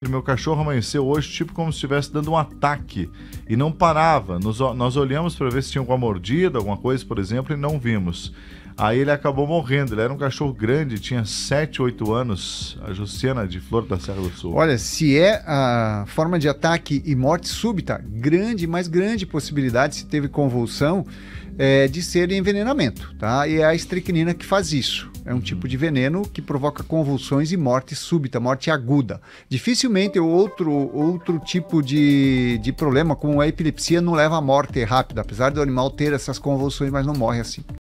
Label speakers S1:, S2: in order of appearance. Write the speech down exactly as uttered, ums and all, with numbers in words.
S1: Meu cachorro amanheceu hoje tipo como se estivesse dando um ataque e não parava. Nos, nós olhamos para ver se tinha alguma mordida, alguma coisa, por exemplo, e não vimos. Aí ele acabou morrendo. Ele era um cachorro grande, tinha sete, oito anos. A Justiana de Flor da Serra do Sul.
S2: Olha, se é a forma de ataque e morte súbita, grande, mas grande possibilidade, se teve convulsão, é, de ser envenenamento, tá? E é a estricnina que faz isso. É um uhum. tipo de veneno que provoca convulsões e morte súbita, morte aguda. Dificilmente outro, outro tipo de, de problema, como a epilepsia, não leva à morte rápida, apesar do animal ter essas convulsões, mas não morre assim.